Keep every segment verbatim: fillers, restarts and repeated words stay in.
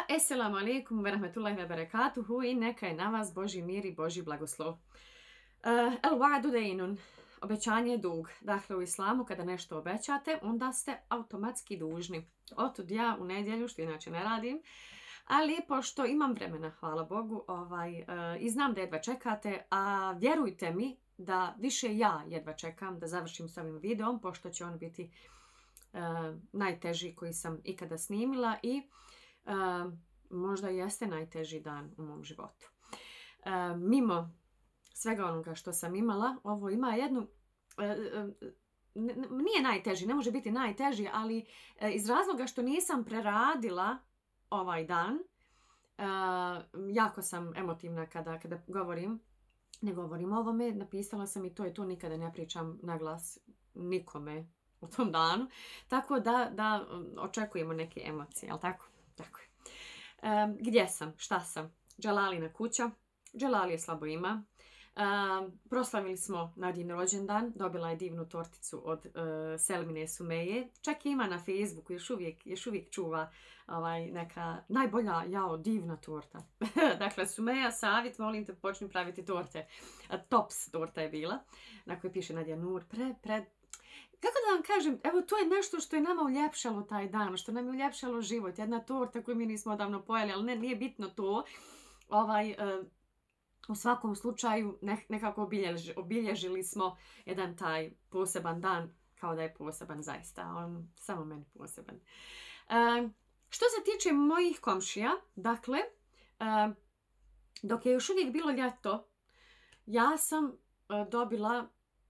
Esselamu alaikum wa rahmetullahi wa barakatuhu i neka je na vas Božji mir i Božji blagoslov. El wa'du dejnun. Obećanje je dug. Dakle, u islamu kada nešto obećate, onda ste automatski dužni. Otud ja u nedjelju, što inače ne radim, ali pošto imam vremena, hvala Bogu, ovaj, uh, i znam da jedva čekate, a vjerujte mi da više ja jedva čekam da završim s ovim videom, pošto će on biti uh, najteži koji sam ikada snimila i uh, možda jeste najteži dan u mom životu. Uh, mimo svega onoga što sam imala, ovo ima jednu... Uh, uh, nije najteži, ne može biti najteži, ali uh, iz razloga što nisam preradila ovaj dan, uh, jako sam emotivna kada, kada govorim, ne govorim o ovome, napisala sam i to i to, nikada ne pričam na glas nikome u tom danu, tako da, da očekujemo neke emocije, jel tako? Tako je. Um, gdje sam? Šta sam? Dželalina kuća. Dželali slabo ima. Um, proslavili smo Nadin rođendan, dobila je divnu torticu od uh, Selmine Sumeje. Čak i ima na Facebooku, još uvijek, još uvijek čuva ovaj, neka najbolja, jao, divna torta. Dakle, Sumeja, savjet, molim te, počni praviti torte. A, tops torta je bila, na kojoj piše Nadja Nur. Pre, pre, kako da vam kažem, evo to je nešto što je nama uljepšalo taj dan, što nam je uljepšalo život. Jedna torta koju mi nismo odavno pojeli, ali ne, nije bitno to. Ovaj... Uh, U svakom slučaju nekako obilježili, obilježili smo jedan taj poseban dan, kao da je poseban zaista, on samo meni poseban. E, što se tiče mojih komšija, dakle, e, dok je još uvijek bilo ljeto, ja sam e, dobila,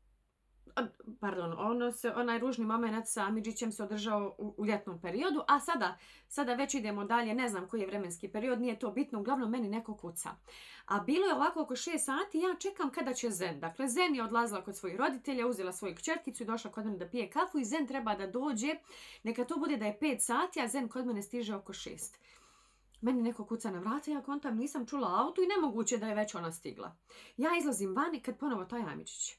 pardon, ono se, onaj ružni moment sa Amidžićem se održao u, u ljetnom periodu, a sada, sada već idemo dalje, ne znam koji je vremenski period, nije to bitno, uglavnom meni neko kuca. A bilo je ovako oko šest sati, ja čekam kada će Zen. Dakle, Zen je odlazila kod svojih roditelja, uzela svoju kćerkicu i došla kod mene da pije kafu i Zen treba da dođe, neka to bude da je pet sati, a Zen kod mene stiže oko šest. Meni neko kuca na vrata, ja kontam, nisam čula auto i nemoguće da je već ona stigla. Ja izlazim van i kad ponovo taj Amidžić.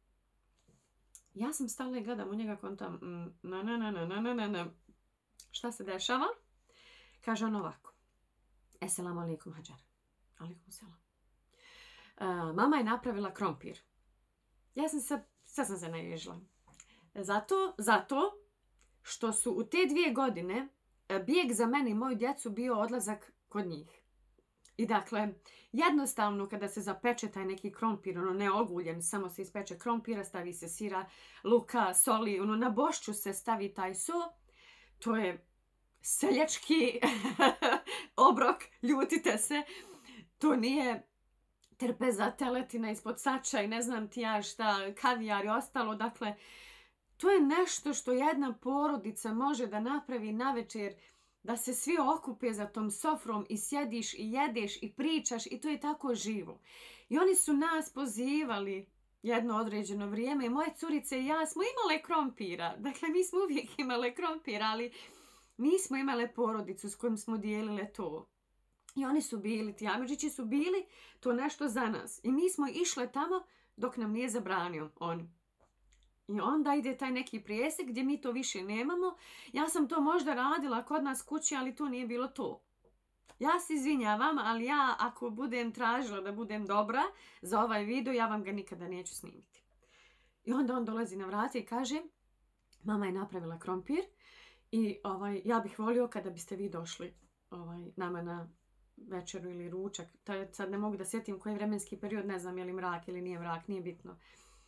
Ja sam stala i gledam u njega, kontam, mm, na, na, na, na, na, na, na. Šta se dešava? Kaže on ovako. Esselamu alaikum, Hadžar. Alaikum selam. Uh, mama je napravila krompir. Ja sam se, sad sam se naježila. Zato, zato što su u te dvije godine bijeg za mene i moju djecu bio odlazak kod njih. I dakle, jednostavno kada se zapeče taj neki krompir, ono ne oguljen, samo se ispeče krompira, stavi se sira, luka, soli, ono na bošću se stavi taj so, to je seljački obrok, ljutite se, to nije trpeza, teletina ispod sača i ne znam ti ja šta, kavijar i ostalo, dakle, to je nešto što jedna porodica može da napravi navečer, da se svi okupe za tom sofrom i sjediš i jedeš i pričaš i to je tako živo. I oni su nas pozivali jedno određeno vrijeme i moje curice i ja smo imale krompira. Dakle, mi smo uvijek imale krompira, ali nismo imale porodicu s kojom smo dijelile to. I oni su bili, ti Amidžići su bili to nešto za nas. I mi smo išle tamo dok nam nije zabranio on. I onda ide taj neki prijesek gdje mi to više nemamo. Ja sam to možda radila kod nas kući, ali to nije bilo to. Ja se izvinjavam, ali ja ako budem tražila da budem dobra za ovaj video, ja vam ga nikada neću snimiti. I onda on dolazi na vrata i kaže, mama je napravila krompir i ovaj, ja bih volio kada biste vi došli ovaj, nama na večeru ili ručak. Sad ne mogu da sjetim koji vremenski period, ne znam je li mrak ili nije mrak, nije bitno.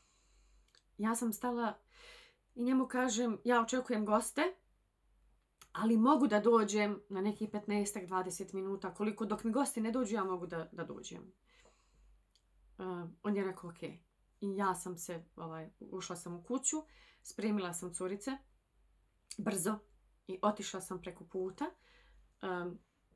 Ja sam stala i njemu kažem, ja očekujem goste, ali mogu da dođem na neki petnaest do dvadeset minuta, koliko dok mi gosti ne dođu, ja mogu da, da dođem. Uh, on je rekao, ok. I ja sam se, ovaj, ušla sam u kuću, spremila sam curice, brzo, i otišla sam preko puta, um,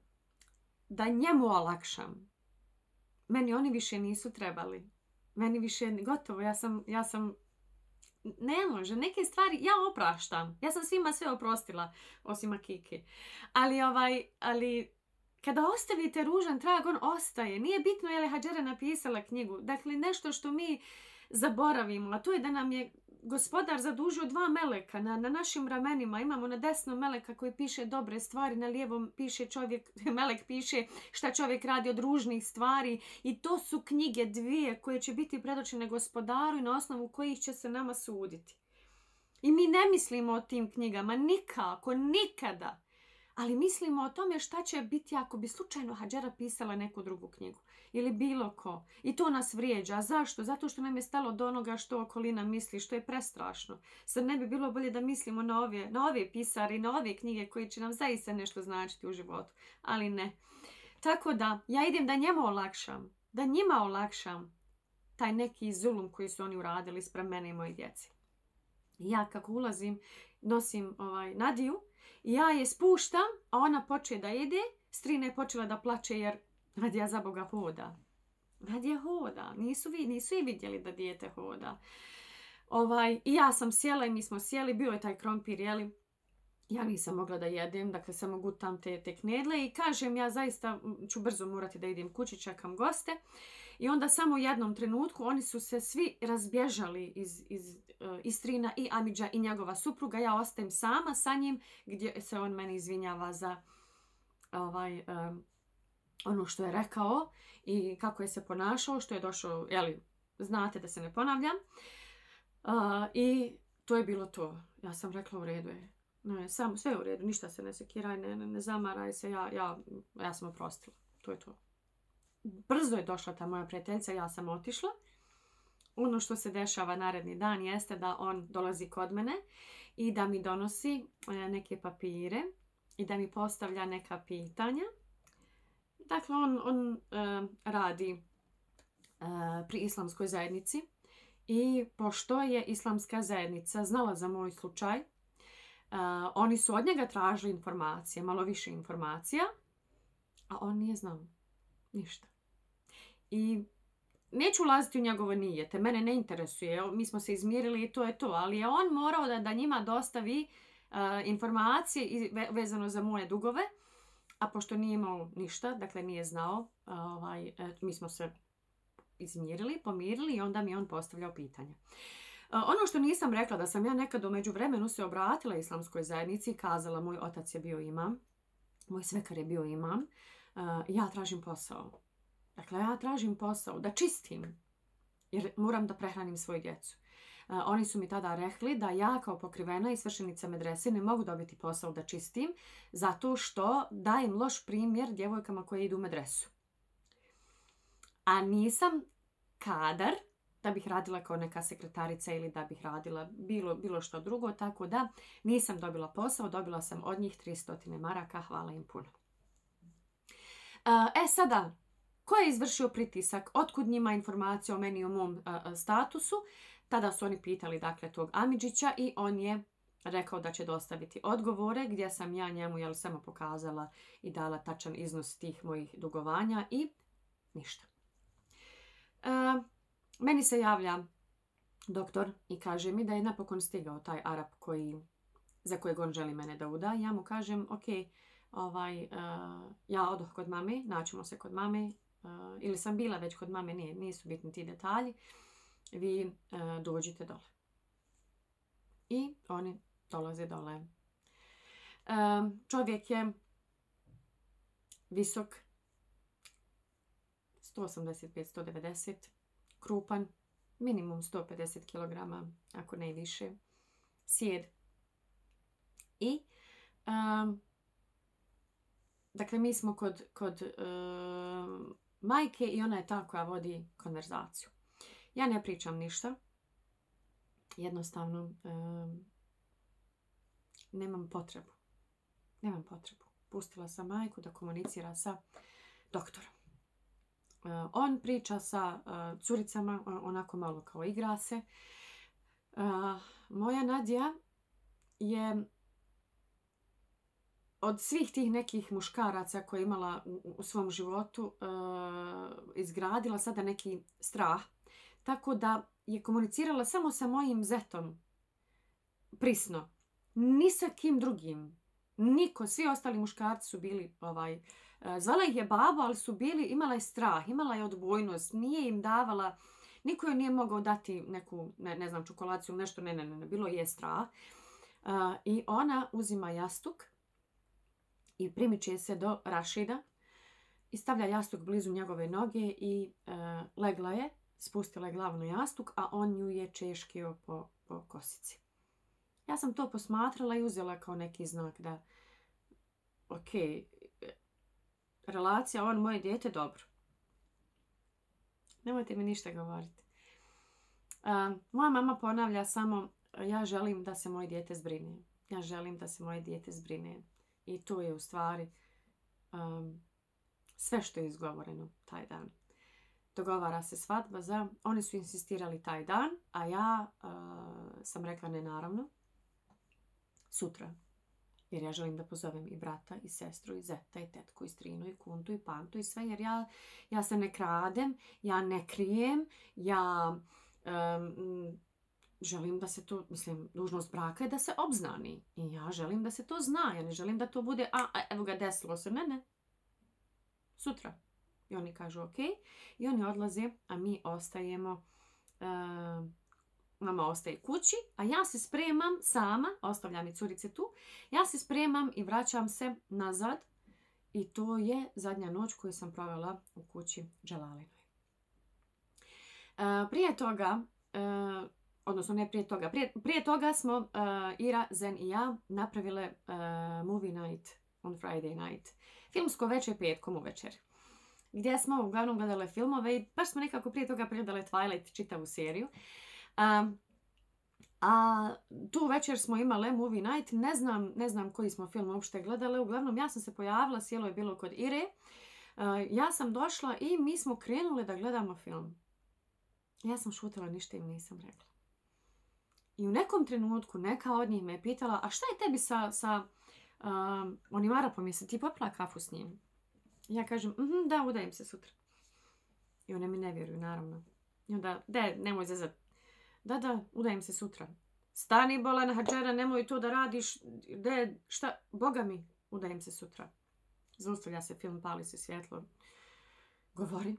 da njemu olakšam. Meni oni više nisu trebali. Meni više, gotovo, ja sam, ja sam ne može, neke stvari ja opraštam. Ja sam svima sve oprostila, osim Akike. Ali, ovaj, ali kada ostavite ružan trag, on ostaje. Nije bitno je li Hadžera napisala knjigu. Dakle, nešto što mi zaboravimo, a to je da nam je gospodar zadužio dva meleka na, na našim ramenima. Imamo na desnom meleka koji piše dobre stvari, na lijevom piše čovjek, melek piše šta čovjek radi od ružnih stvari. I to su knjige dvije koje će biti predočene gospodaru i na osnovu kojih će se nama suditi. I mi ne mislimo o tim knjigama nikako, nikada. Ali mislimo o tome šta će biti ako bi slučajno Hadžera pisala neku drugu knjigu. Ili bilo ko. I to nas vrijeđa. Zašto? Zato što nam je stalo do onoga što okolina misli, što je prestrašno. Sad ne bi bilo bolje da mislimo na ove, na ove pisare i na ove knjige koje će nam zaista nešto značiti u životu. Ali ne. Tako da, ja idem da njemu olakšam. Da njima olakšam taj neki zulum koji su oni uradili sprem mene i moje djece. Ja kako ulazim, nosim ovaj, Nadiju. I ja je spuštam, a ona poče da ide. Strina je počela da plače jer Nadija za Boga hoda. Nadija hoda. Nisu, vi, nisu i vidjeli da dijete hoda. Ovaj, I ja sam sjela i mi smo sjeli. Bio je taj krompir, jeli. Ja nisam mogla da jedem, dakle samo gutam te, te knedle. I kažem, ja zaista ću brzo morati da idem kući, čekam goste. I onda samo u jednom trenutku oni su se svi razbježali iz, iz, uh, iz Strina i Amidža i njegova supruga. Ja ostajem sama sa njim gdje se on meni izvinjava za ovaj, um, ono što je rekao i kako je se ponašao, što je došao, jeli, znate da se ne ponavljam. Uh, I to je bilo to. Ja sam rekla u redu je. Ne, sam, sve u redu, ništa se ne sekiraj, ne, ne, ne zamaraj se, ja, ja, ja sam oprostila. To je to. Brzo je došla ta moja prijateljica, ja sam otišla. Ono što se dešava naredni dan jeste da on dolazi kod mene i da mi donosi neke papire i da mi postavlja neka pitanja. Dakle, on, on uh, radi uh, pri islamskoj zajednici i pošto je islamska zajednica znala za moj slučaj, uh, oni su od njega tražili informacije, malo više informacija, a on nije znao ništa. I neću ulaziti u njegovo nijete, mene ne interesuje, mi smo se izmirili i to je to, ali je on morao da, da njima dostavi uh, informacije vezano za moje dugove, a pošto nije imao ništa, dakle nije znao, ovaj, mi smo se izmirili, pomirili i onda mi je on postavljao pitanja. Ono što nisam rekla, da sam ja nekad u međuvremenu se obratila islamskoj zajednici i kazala, moj otac je bio imam, moj svekar je bio imam, ja tražim posao. Dakle, ja tražim posao da čistim, jer moram da prehranim svoju djecu. Uh, oni su mi tada rekli da ja kao pokrivena i svršenica medrese ne mogu dobiti posao da čistim zato što dajem loš primjer djevojkama koje idu u medresu. A nisam kadar da bih radila kao neka sekretarica ili da bih radila bilo, bilo što drugo, tako da nisam dobila posao, dobila sam od njih tristo maraka, hvala im puno. Uh, e sada, ko je izvršio pritisak? Otkud njima informacija o meni i o mom uh, statusu? Tada su oni pitali dakle tog Amidžića i on je rekao da će dostaviti odgovore gdje sam ja njemu jel, samo pokazala i dala tačan iznos tih mojih dugovanja i ništa. Uh, meni se javlja doktor i kaže mi da je napokon stigao taj Arap koji, za kojeg on želi mene da uda. Ja mu kažem ok, ovaj, uh, ja odoh kod mame, naćemo se kod mame uh, ili sam bila već kod mame, nije, nisu bitni ti detalji. Vi uh, dođite dole. I oni dolaze dole. Uh, čovjek je visok sto osamdeset pet do sto devedeset, krupan, minimum sto pedeset kilograma, ako ne više, sjed. I um, dakle mi smo kod, kod uh, majke i ona je ta koja vodi konverzaciju. Ja ne pričam ništa. Jednostavno um, nemam potrebu. Nemam potrebu. Pustila sam majku da komunicira sa doktorom. Uh, on priča sa uh, curicama, onako malo kao igra se. Uh, moja Nadija je od svih tih nekih muškaraca koje je imala u, u svom životu uh, izgradila sada neki strah. Tako da je komunicirala samo sa mojim zetom. Prisno. Ni sa kim drugim. Niko. Svi ostali muškarci su bili, ovaj, zvala ih je babo, ali su bili, imala je strah, imala je odbojnost. Nije im davala Niko joj nije mogao dati neku, ne, ne znam, čokolaciju, nešto, ne, ne, ne, bilo je strah. Uh, I ona uzima jastuk i primiče se do Rašida i stavlja jastuk blizu njegove noge i uh, legla je, spustila je glavu na jastuk, a on nju je češkio po, po kosici. Ja sam to posmatrala i uzela kao neki znak da, ok, relacija, on moje dijete, dobro. Nemojte mi ništa govoriti. Uh, moja mama ponavlja samo, ja želim da se moje dijete zbrine. Ja želim da se moje dijete zbrine. I to je u stvari um, sve što je izgovoreno taj dan. Dogovara se svadba za... Oni su insistirali taj dan, a ja uh, sam rekla ne, naravno. Sutra. Jer ja želim da pozovem i brata, i sestru, i zeta, i tetku, i strinu, i kuntu, i pantu, i sve. Jer ja, ja se ne kradem, ja ne krijem, ja um, želim da se to, mislim, dužnost braka je da se obznani. I ja želim da se to zna. Ja ne želim da to bude, a, a evo ga, desilo se. Ne, ne. Sutra. I oni kažu ok. I oni odlaze, a mi ostajemo... Uh, Mama ostaje kući, a ja se spremam sama, ostavljam i curice tu, ja se spremam i vraćam se nazad i to je zadnja noć koju sam provela u kući Dželalinoj. E, prije toga, e, odnosno ne prije toga, prije, prije toga smo uh, Ira, Zen i ja napravile uh, movie night on Friday night. Filmsko večer petkom uvečer. Gdje smo uglavnom gledale filmove i baš smo nekako prije toga pregledale Twilight, čitavu seriju. Um, a tu večer smo imale movie night, ne znam, ne znam koji smo film uopšte gledale, uglavnom ja sam se pojavila, sjelo je bilo kod Ire, uh, ja sam došla i mi smo krenule da gledamo film. Ja sam šutila, ništa im nisam rekla. I u nekom trenutku neka od njih me je pitala, a šta je tebi sa, sa um, onim Arapom, jesi ti popila kafu s njim? Ja kažem, mm, da, udajem se sutra. I one mi ne vjeruju, naravno. I onda, de, nemoj zezat. Da, da, udajem se sutra. Stani, bolan Hadžera, nemoj to da radiš. De, šta, Boga mi, udajem se sutra. Zaustavlja se film, pali se svjetlo. Govori.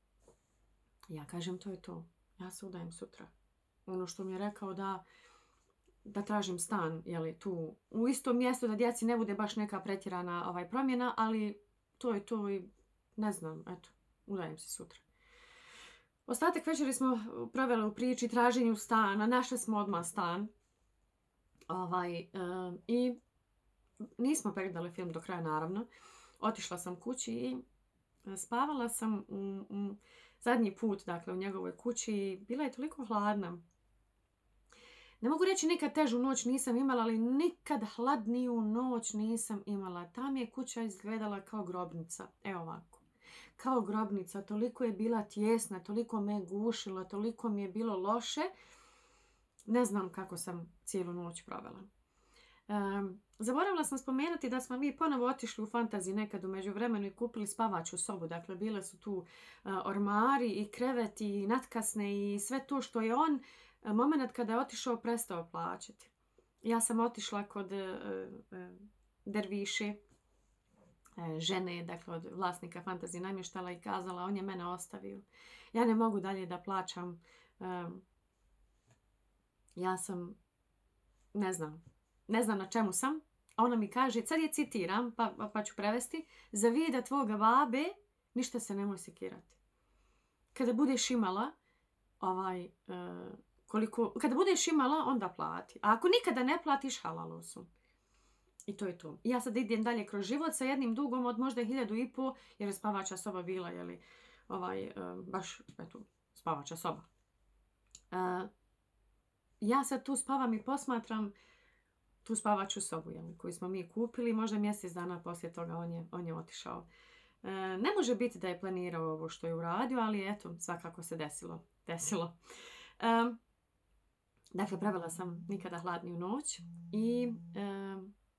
Ja kažem, to je to. Ja se udajem sutra. Ono što mi je rekao da, da tražim stan, jeli, tu u istom mjestu, da djeci ne bude baš neka pretjerana ovaj, promjena, ali to je to i ne znam, eto, udajem se sutra. Ostatak večeri smo proveli u priči, traženju stana, našli smo odmah stan. Ovaj, um, I nismo pregledali film do kraja, naravno. Otišla sam kući i spavala sam u, u zadnji put, dakle, u njegovoj kući i bila je toliko hladna. Ne mogu reći nikad težu noć nisam imala, ali nikad hladniju noć nisam imala. Tam je kuća izgledala kao grobnica. Evo ovako. Kao grobnica. Toliko je bila tjesna, toliko me je gušila, toliko mi je bilo loše. Ne znam kako sam cijelu noć provela. Um, zaboravila sam spomenuti da smo mi ponovo otišli u Fantasy nekad u međuvremenu i kupili spavaču sobu. Dakle, bile su tu uh, ormari i kreveti i natkasne i sve to što je on uh, moment kada je otišao prestao plaćati. Ja sam otišla kod uh, uh, derviše, uh, žene, dakle od vlasnika Fantasy namještala i kazala on je mene ostavio. Ja ne mogu dalje da plaćam. Um, ja sam, ne znam, ne znam na čemu sam. A ona mi kaže, sad je citiram, pa, pa, pa ću prevesti, za vida tvoga babe ništa se nemoj sekirati. Kada budeš imala, ovaj, uh, koliko, kada budeš imala, onda plati. A ako nikada ne platiš, halalo su. I to je to. I ja sad idem dalje kroz život sa jednim dugom od možda hiljadu i po, jer je spavača soba bila, jeli, ovaj, uh, baš, eto, spavača soba. Uh, ja sad tu spavam i posmatram tu spavaču sobu, jel, koju smo mi kupili. Možda mjesec dana poslije toga on je, on je otišao. E, ne može biti da je planirao ovo što je uradio, ali eto, svakako se desilo. desilo. E, dakle, pravila sam nikada hladniju noć i e,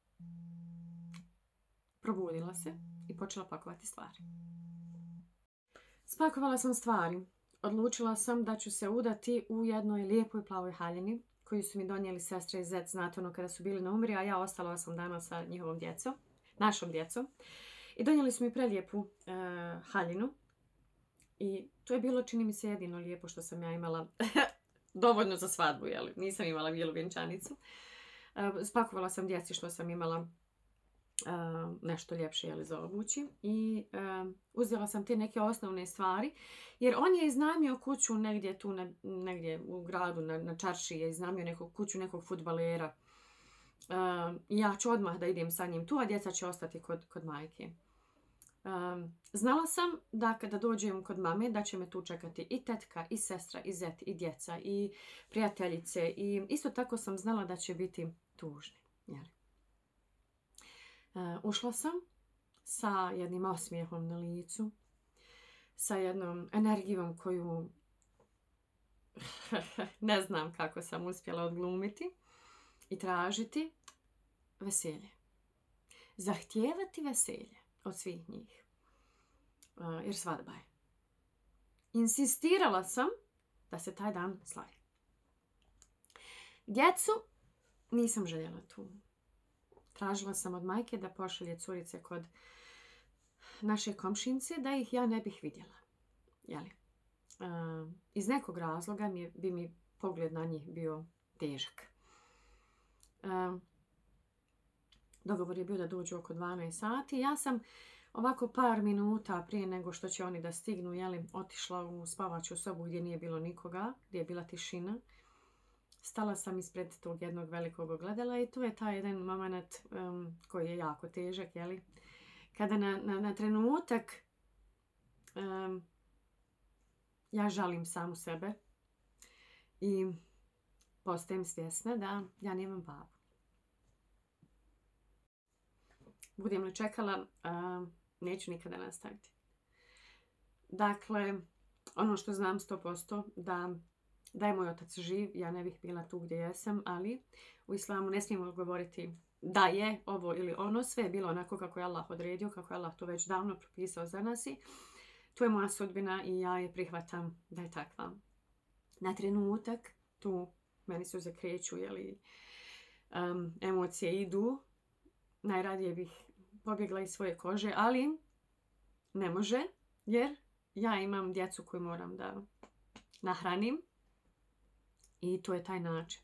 probudila se i počela pakovati stvari. Spakovala sam stvari. Odlučila sam da ću se udati u jednoj lijepoj plavoj haljini koju su mi donijeli sestre i zet znatno kada su bili na umri, a ja ostala osam dana sa njihovom djecom, našom djecom. I donijeli su mi prelijepu e, haljinu. I to je bilo, čini mi se, jedino lijepo što sam ja imala dovoljno za svadbu, jel? Nisam imala bijelu vjenčanicu. Spakovala sam djeci što sam imala Uh, nešto ljepše jeli, za obući i uh, uzela sam te neke osnovne stvari jer on je iznajmio kuću negdje tu ne, negdje u gradu na, na čaršiji je iznajmio neku kuću nekog fudbalera. Uh, ja ću odmah da idem sa njim tu, a djeca će ostati kod, kod majke. Uh, znala sam da kada dođem kod mame da će me tu čekati i tetka, i sestra, i zet, i djeca, i prijateljice i isto tako sam znala da će biti tužni. Jeli? Uh, ušla sam sa jednim osmijehom na licu, sa jednom energijom koju ne znam kako sam uspjela odglumiti i tražiti veselje. Zahtijevati veselje od svih njih. Uh, jer svadba je. Insistirala sam da se taj dan slavi. Djecu nisam željela tu. Tražila sam od majke da pošalje curice kod naše komšince da ih ja ne bih vidjela. Jeli? Uh, iz nekog razloga mi, bi mi pogled na njih bio težak. Uh, dogovor je bio da dođu oko dvanaest sati. Ja sam ovako par minuta prije nego što će oni da stignu, jeli, otišla u spavaću sobu gdje nije bilo nikoga, gdje je bila tišina. Stala sam ispred tog jednog velikog ogledala i tu je taj jedan moment um, koji je jako težak, jeli? Kada na, na, na trenutak um, ja žalim samu sebe i postajem svjesna da ja nemam babu. Budem li čekala, uh, neću nikada nastaviti. Dakle, ono što znam sto posto da da je moj otac živ, ja ne bih bila tu gdje jesam, ali u islamu ne smijemo govoriti da je ovo ili ono, sve je bilo onako kako je Allah odredio, kako je Allah to već davno propisao za nas i to je moja sudbina i ja je prihvatam da je takva. Na trenutak tu meni se zakreću, jeli, um, emocije idu, najradije bih pobjegla iz svoje kože, ali ne može jer ja imam djecu koju moram da nahranim. I to je taj način.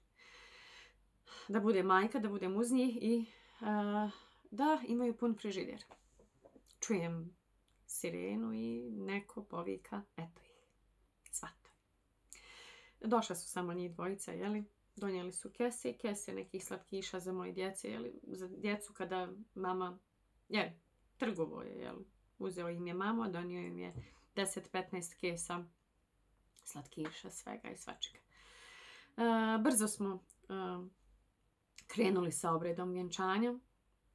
Da bude majka, da budem uz njih i uh, da imaju pun frižider. Čujem sirenu i neko povika, eto ih, svato. Došla su samo njih dvojica, jeli? Donijeli su kese i kese nekih slatkiša za moje djece, jeli? Za djecu kada mama, jeli, trgovo je, jeli? Uzeo im je mama, donio im je deset petnaest kesa slatkiša, svega i svačega. Uh, brzo smo uh, krenuli sa obredom vjenčanja. Uh,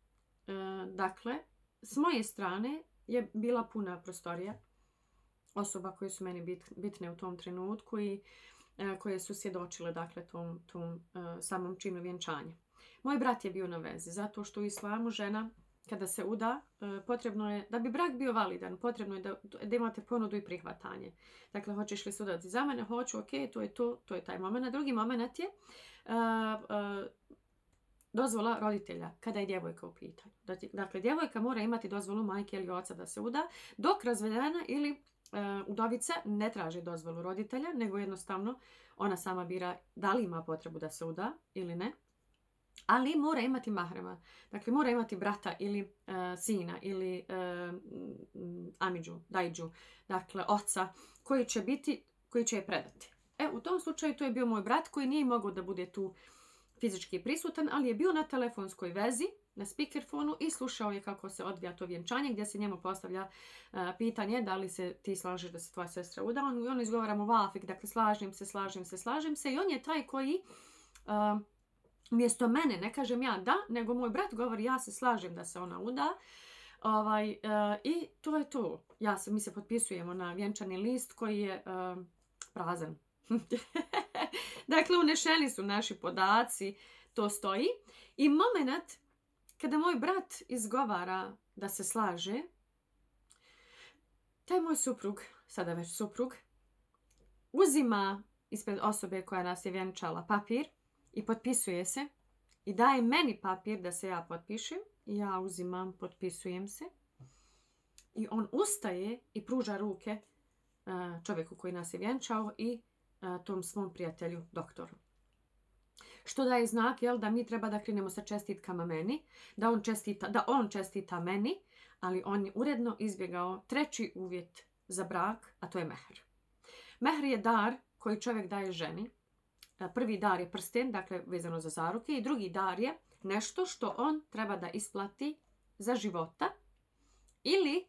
dakle, s moje strane je bila puna prostorija osoba koje su meni bit, bitne u tom trenutku i uh, koje su svjedočile, dakle, tom, tom uh, samom činu vjenčanja. Moj brat je bio na vezi zato što u islamu žena kada se uda, potrebno je, da bi brak bio validan, potrebno je da, da imate ponudu i prihvatanje. Dakle, hoćeš li se udati za mene? Hoću, ok, to je to, to je taj moment. Drugi moment je uh, uh, dozvola roditelja kada je djevojka u pitanju. Dakle, djevojka mora imati dozvolu majke ili oca da se uda, dok razvedena ili uh, udovica ne traži dozvolu roditelja, nego jednostavno ona sama bira da li ima potrebu da se uda ili ne. Ali mora imati mahrema. Dakle, mora imati brata ili uh, sina ili uh, amidžu, dajđu, dakle, oca koji će biti, koji će je predati. E, u tom slučaju to je bio moj brat koji nije mogao da bude tu fizički prisutan, ali je bio na telefonskoj vezi, na speakerfonu i slušao je kako se odvija to vjenčanje, gdje se njemu postavlja uh, pitanje da li se ti slažeš da se tvoja sestra uda. On, on izgovara mu vafik, dakle, slažem se, slažem se, slažem se i on je taj koji... Uh, Mjesto mene, ne kažem ja da, nego moj brat govori ja se slažem da se ona uda. Ovaj, uh, I to je to. Ja se, mi se potpisujemo na vjenčani list koji je uh, prazan. Dakle, unešeni su naši podaci, to stoji. I moment kada moj brat izgovara da se slaže, taj moj suprug, sada već suprug, uzima ispred osobe koja nas je vjenčala papir i potpisuje se i daje meni papir da se ja potpišem. Ja uzimam, potpisujem se. I on ustaje i pruža ruke čovjeku koji nas je vjenčao i tom svom prijatelju doktoru. Što daje znak, jel, da mi treba da krenemo sa čestitkama meni, da on čestita, da on čestita meni, ali on je uredno izbjegao treći uvjet za brak, a to je mehr. Mehr je dar koji čovjek daje ženi. Prvi dar je prsten, dakle vezano za zaruke, i drugi dar je nešto što on treba da isplati za života ili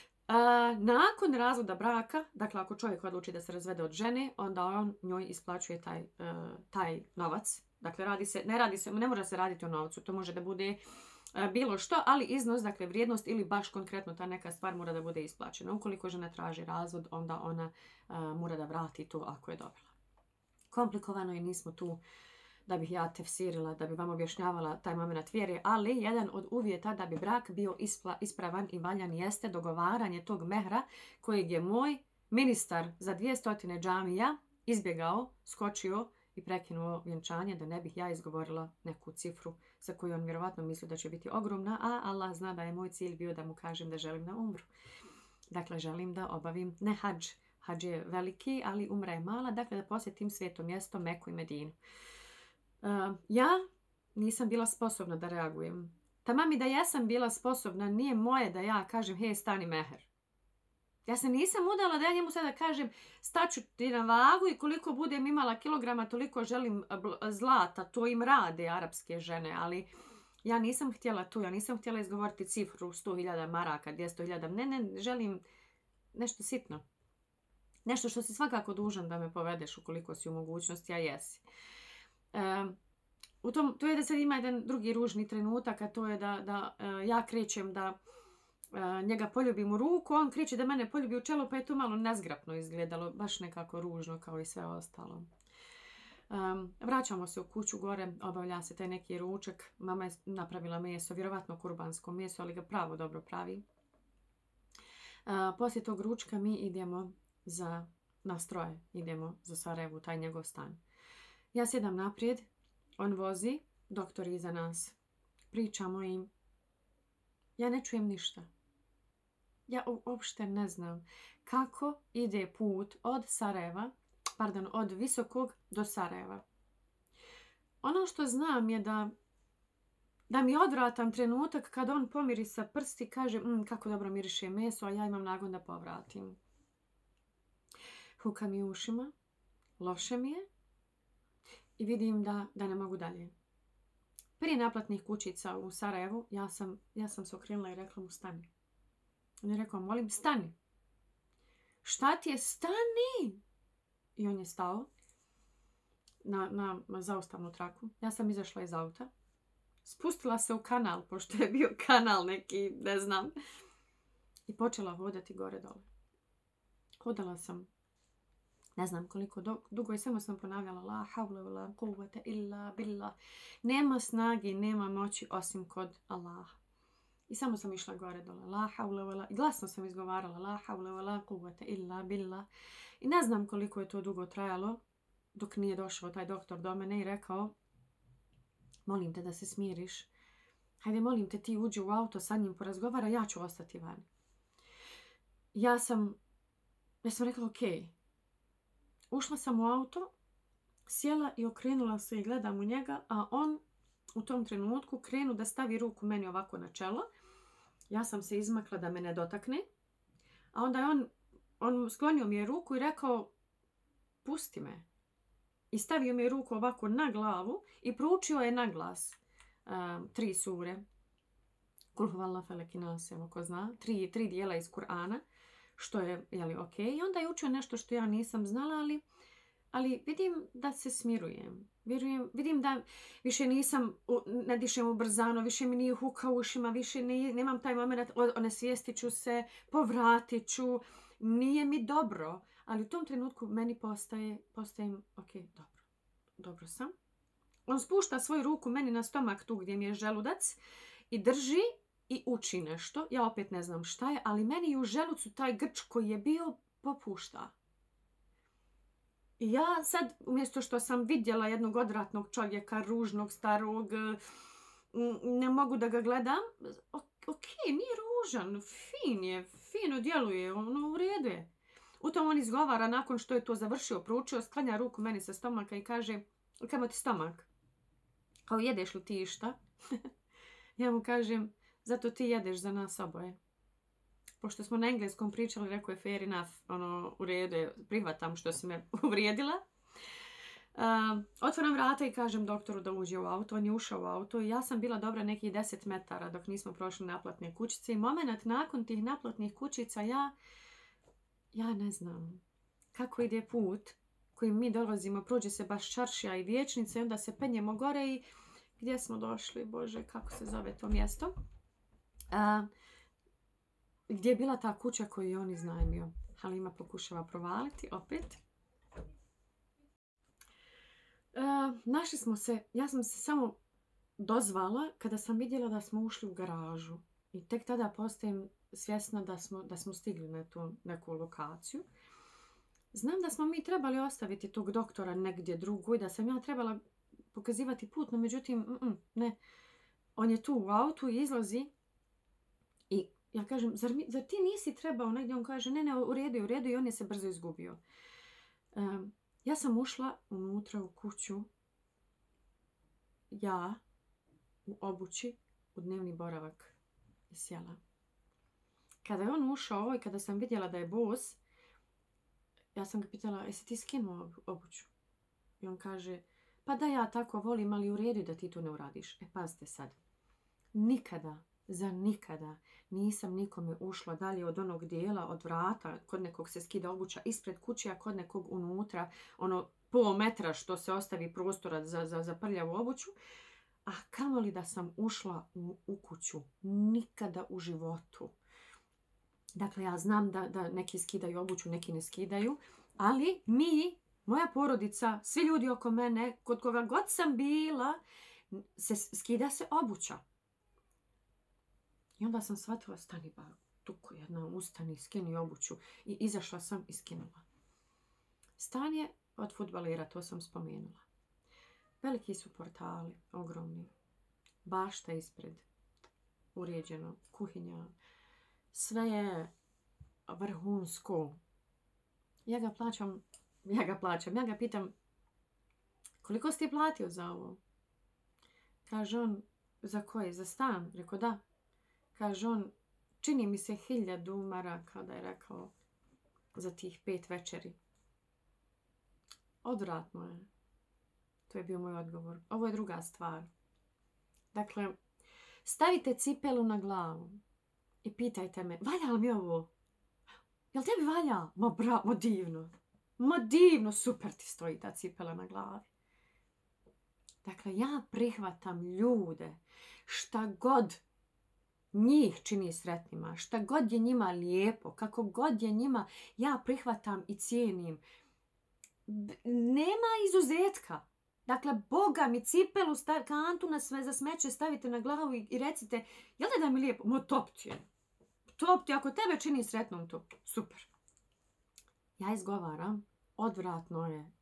a, nakon razvoda braka, dakle ako čovjek odluči da se razvede od žene, onda on njoj isplaćuje taj, a, taj novac. Dakle, radi se, ne, radi se, ne može se raditi o novcu, to može da bude a, bilo što, ali iznos, dakle vrijednost ili baš konkretno ta neka stvar mora da bude isplaćena. Ukoliko žena traži razvod, onda ona a, mora da vrati to ako je dobila. Komplikovano i nismo tu da bih ja tefsirila, da bi vam objašnjavala taj moment vjere, ali jedan od uvjeta da bi brak bio ispla, ispravan i valjan jeste dogovaranje tog mehra kojeg je moj ministar za dvjesto džamija izbjegao, skočio i prekinuo vjenčanje da ne bih ja izgovorila neku cifru za koju on vjerovatno misli da će biti ogromna, a Allah zna da je moj cilj bio da mu kažem da želim na umru. Dakle, želim da obavim ne hadž. Hadž je veliki, ali umra je mala, dakle da posjetim sveto mjesto Meku i Medinu. Uh, ja nisam bila sposobna da reagujem. Taman i da ja sam bila sposobna, nije moje da ja kažem hej, stani meher. Ja se nisam udala da ja njemu sada kažem staću ti na vagu i koliko budem imala kilograma toliko želim zlata. To im rade arapske žene, ali ja nisam htjela to. Ja nisam htjela izgovoriti cifru sto hiljada maraka, dvjesto hiljada. Ne, ne, želim nešto sitno. Nešto što si svakako dužan da me povedeš ukoliko si u mogućnosti, a jesi. E, u tom, to je da sad ima jedan drugi ružni trenutak, a to je da, da e, ja krećem da e, njega poljubim u ruku, on kreće da mene poljubi u čelo, pa je to malo nezgrapno izgledalo, baš nekako ružno kao i sve ostalo. E, vraćamo se u kuću gore, obavlja se taj neki ručak, mama je napravila meso, vjerovatno kurbansko meso, ali ga pravo dobro pravi. E, poslije tog ručka mi idemo za nastroje, idemo za Sarajevo, taj njegov stan. Ja sjedam naprijed, on vozi, doktor iza nas. Pričamo im. Ja ne čujem ništa. Ja uopšte ne znam kako ide put od Sarajeva, pardon, od Visokog do Sarajeva. Ono što znam je da, da mi odvratan trenutak kad on pomiri sa prsti i kaže mmm, kako dobro miriše meso, a ja imam nagon da povratim. Huka mi ušima, loše mi je i vidim da, da ne mogu dalje. Prije naplatnih kućica u Sarajevu ja sam, ja sam se okrenula i rekla mu stani. On je rekao molim stani. Šta ti je stani? I on je stao na, na, na zaustavnu traku. Ja sam izašla iz auta. Spustila se u kanal, pošto je bio kanal neki, ne znam. I počela hodati gore dole. Hodala sam ne znam koliko dugo i samo sam ponavljala la havla la kuvvete illa billah. Nema snage, nema moći osim kod Allaha. I samo sam išla gore dole. La havla la, i glasno sam izgovarala la havla la kuvvete illa billah. I ne znam koliko je to dugo trajalo dok nije došao taj doktor do mene i rekao molim te da se smiriš. Hajde molim te ti uđi u auto sa njim porazgovara, ja ću ostati van. Ja sam, ja sam rekla okej. Okay. Ušla sam u auto, sjela i okrenula se i gledam u njega, a on u tom trenutku krenu da stavi ruku meni ovako na čelo. Ja sam se izmakla da me ne dotakne, a onda je on, on sklonio mi je ruku i rekao pusti me. I stavio mi je ruku ovako na glavu i proučio je na glas um, tri sure. Kul huvallahu felek i nas, evo ko zna, tri, tri dijela iz Kur'ana. Što je, jeli, ok. I onda je učio nešto što ja nisam znala, ali, ali vidim da se smirujem. Vjerujem, vidim da više nisam, ne dišem ubrzano, više mi nije huka u ušima, više ne, nemam taj moment, onesvijestit ću se, povratit ću, nije mi dobro. Ali u tom trenutku meni postaje, postajem, ok, dobro, dobro sam. On spušta svoju ruku meni na stomak tu gdje mi je želudac i drži i uči nešto. Ja opet ne znam šta je, ali meni u želucu taj grč koji je bio popušta. I ja sad, umjesto što sam vidjela jednog odvratnog čovjeka, ružnog, starog, ne mogu da ga gledam, ok, nije ružan, fin je, fino djeluje, ono u redu je. U tom on izgovara nakon što je to završio, proučio, sklanja ruku meni sa stomaka i kaže, kamo ti stomak? Kao, jedeš li ti išta? Ja mu kažem, zato ti jedeš za nas oboje. Pošto smo na engleskom pričali, rekao je fair enough, ono, u redu, prihvatam što si me uvrijedila. Uh, otvoram vrata i kažem doktoru da uđe u auto. On je ušao u auto i ja sam bila dobra nekih deset metara dok nismo prošli naplatne kućice. I moment nakon tih naplatnih kućica ja, ja ne znam kako ide put kojim mi dolazimo. Prođe se baš čaršija i vijećnica i onda se penjemo gore i gdje smo došli, Bože, kako se zove to mjesto? Uh, gdje je bila ta kuća koju je on iznajmio. Halima pokušava provaliti opet. Uh, našli smo se, ja sam se samo dozvala kada sam vidjela da smo ušli u garažu. I tek tada postajem svjesna da smo, da smo stigli na tu neku lokaciju. Znam da smo mi trebali ostaviti tog doktora negdje drugo i da sam ja trebala pokazivati put, no međutim, mm -mm, ne. On je tu u autu i izlazi i ja kažem, zar, mi, zar ti nisi trebao negdje? On kaže, ne, ne, u redu, u redu i on je se brzo izgubio. Um, ja sam ušla unutra u kuću, ja u obući, u dnevni boravak i sjela. Kada je on ušao i kada sam vidjela da je bos, ja sam ga pitala, jesi ti skinuo obuću? I on kaže, pa da ja tako volim, ali u redu da ti to ne uradiš. E, pazite sad. Nikada, za nikada nisam nikome ušla dalje od onog dijela, od vrata, kod nekog se skida obuća ispred kuće, a kod nekog unutra, ono pol metra što se ostavi prostora za, za, za prljavu obuću. A kamoli da sam ušla u, u kuću. Nikada u životu. Dakle, ja znam da, da neki skidaju obuću, neki ne skidaju, ali mi, moja porodica, svi ljudi oko mene, kod koga god sam bila, se, skida se obuća. I onda sam shvatila, stani ba, tuko jedna, ustani, skini obuću. I izašla sam i skinula. Stan je od fudbalera, to sam spomenula. Veliki su portali, ogromni. Bašta ispred, uređeno, kuhinja. Sve je vrhunsko. Ja ga plaćam, ja ga plaćam, ja ga pitam, koliko si ti platio za ovo? Kaže on, za koje? Za stan? Rekao, da. Kaže on, čini mi se hiljadu maraka, da je rekao, za tih pet večeri. Odvratno je. To je bio moj odgovor. Ovo je druga stvar. Dakle, stavite cipelu na glavu i pitajte me, valja li mi ovo? Jel tebi valja? Ma bra, ma divno. Ma divno, super ti stoji ta cipela na glavi. Dakle, ja prihvatam ljude, šta god njih čini sretnima, šta god je njima lijepo, kako god je njima, ja prihvatam i cijenim. Nema izuzetka. Dakle, Boga mi cipelu, stav, kantu na sve za smeće stavite na glavu i, i recite, jel da da mi lijepo? Mo top ti je. Top ti, ako tebe čini sretnom to, super. Ja izgovaram, odvratno je.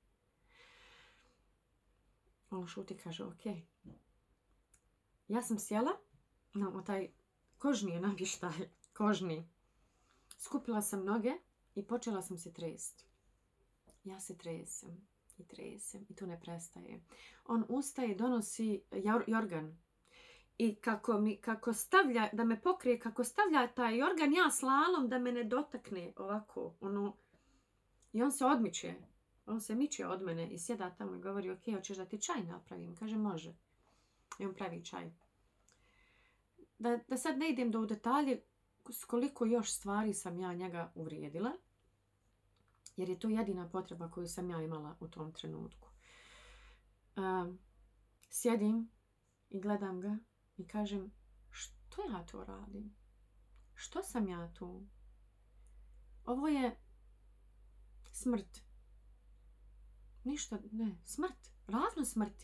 On šuti i kaže, ok. Ja sam sjela na taj kožni je namještaj, kožni. Skupila sam noge i počela sam se tresti. Ja se tresem i tresem i tu ne prestaje. On ustaje, donosi jorgan. I kako, mi, kako stavlja, da me pokrije, kako stavlja taj jorgan, ja slalom da me ne dotakne ovako. Ono. I on se odmiče. On se miče od mene i sjeda tamo i govori, ok, hoćeš da ti čaj napravim? Kaže, može. I on pravi čaj. Da, da sad ne idem do u detalje s koliko još stvari sam ja njega uvrijedila. Jer je to jedina potreba koju sam ja imala u tom trenutku. Um, sjedim i gledam ga i kažem, što ja to radim? Što sam ja tu? Ovo je smrt. Ništa, ne, smrt. Ravno smrti.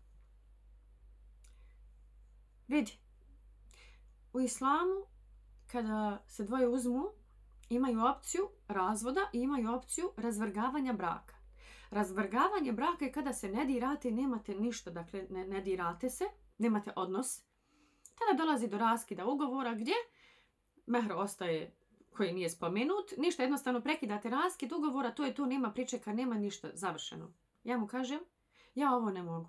Vidi, u islamu kada se dvoje uzmu, imaju opciju razvoda i imaju opciju razvrgavanja braka. Razvrgavanje braka je kada se ne dirate i nemate ništa, dakle ne, ne dirate se, nemate odnos. Tada dolazi do raskida ugovora gdje mehr ostaje koji nije spomenut, ništa, jednostavno prekidate raskid ugovora, to je to, nema pričeka, nema ništa, završeno. Ja mu kažem, ja ovo ne mogu.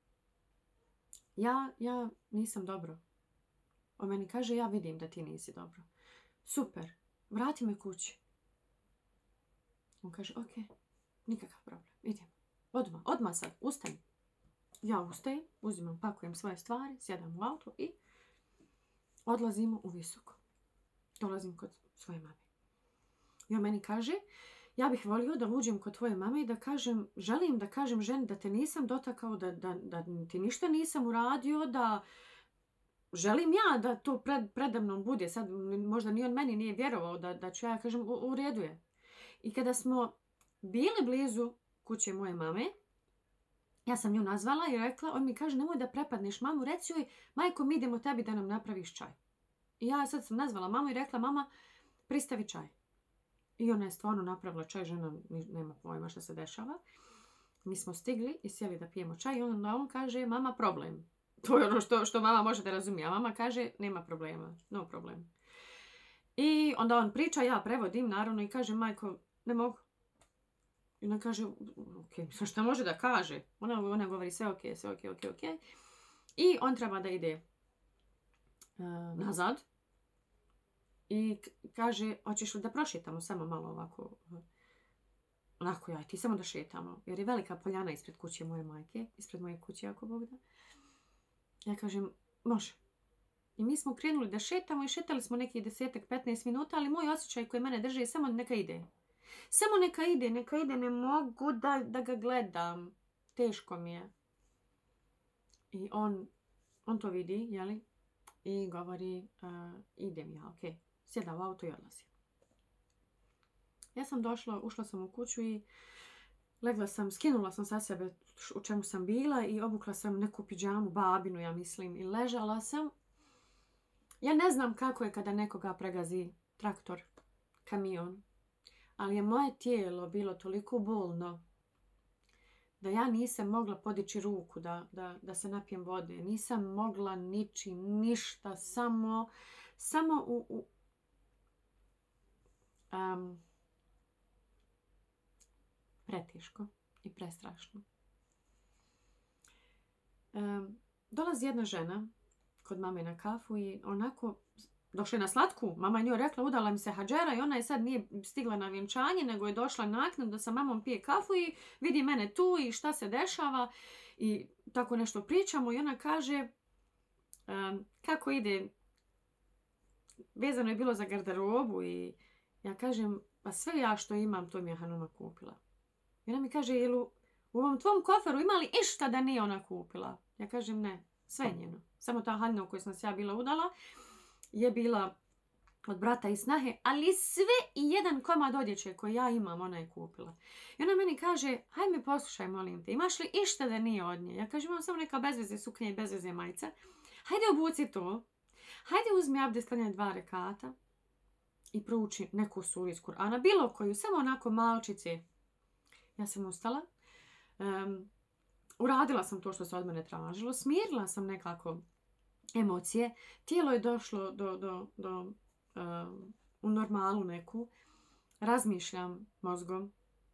Ja, ja nisam dobro. On meni kaže, ja vidim da ti nisi dobro. Super, vrati me kući. On kaže, ok, nikakav problem, idem. Odmah, odmah sad, ustajem. Ja ustajem, uzimam, pakujem svoje stvari, sjedam u auto i odlazimo u Visoko. Dolazim kod svoje mame. I on meni kaže, ja bih volio da uđem kod tvoje mame i da kažem, želim da kažem ženi da te nisam dotakao, da, da, da ti ništa nisam uradio, da želim ja da to pred, predamnom bude. Sad možda ni on meni nije vjerovao da, da ću ja kažem u, u redu je. I kada smo bili blizu kuće moje mame, ja sam nju nazvala i rekla, on mi kaže, nemoj da prepadneš mamu, reci joj, majko, mi idemo tebi da nam napraviš čaj. I ja sad sam nazvala mamu i rekla, mama, pristavi čaj. I ona je stvarno napravila čaj, žena nema pojma što se dešava. Mi smo stigli i sjeli da pijemo čaj i onda on kaže, mama, problem. To je ono što, što mama može da razumije. A mama kaže, nema problema, no problem. I onda on priča, ja prevodim naravno i kaže, majko, ne mogu. I ona kaže, ok, šta može da kaže? Ona, ona govori sve ok, sve ok, ok, ok. I on treba da ide uh, nazad. I kaže, hoćeš li da prošetamo samo malo ovako? Onako ja i ti samo da šetamo. Jer je velika poljana ispred kuće moje majke. Ispred moje kuće, ako Bog da. Ja kažem, može. I mi smo krenuli da šetamo i šetali smo nekih desetak, petnaest minuta, ali moj osjećaj koji mene drži je samo neka ide. Samo neka ide, neka ide, ne mogu da, da ga gledam. Teško mi je. I on, on to vidi, jeli? I govori, uh, idem ja, ok. Sjeda u auto i odlazi. Ja sam došla, ušla sam u kuću i legla sam, skinula sam sa sebe u čemu sam bila i obukla sam neku pidžamu, babinu, ja mislim, i ležala sam. Ja ne znam kako je kada nekoga pregazi traktor, kamion, ali je moje tijelo bilo toliko bolno da ja nisam mogla podići ruku da, da, da se napijem vode. Nisam mogla ničim, ništa, samo, samo u... u um, preteško i prestrašno. Um, dolazi jedna žena kod mame na kafu i onako došla je na slatku. Mama je njoj rekla, udala mi se hadžera i ona je sad nije stigla na vjenčanje, nego je došla naknadno da sa mamom pije kafu i vidi mene tu i šta se dešava i tako nešto pričamo i ona kaže um, kako ide, vezano je bilo za garderobu i ja kažem, pa sve ja što imam, to mi je Hanuma kupila. I ona mi kaže, jel u, u ovom tvom koferu ima li išta da nije ona kupila? Ja kažem, ne, sve je njeno. Samo ta haljina u kojoj sam se ja bila udala je bila od brata i snahe, ali sve i jedan komad odjeće koji ja imam, ona je kupila. I ona meni kaže, hajde me poslušaj, molim te, imaš li išta da nije od nje? Ja kažem, imam samo neka bezveze suknje i bezveze majica. Hajde obuci to. Hajde uzmi abdest, klanjaj dva rekata i prouči neku suru iz Kur'ana, bilo koju, samo onako malčice. Ja sam ustala, um, uradila sam to što se od mene tražilo, smirila sam nekako emocije, tijelo je došlo do, do, do, um, u normalu neku, razmišljam mozgom,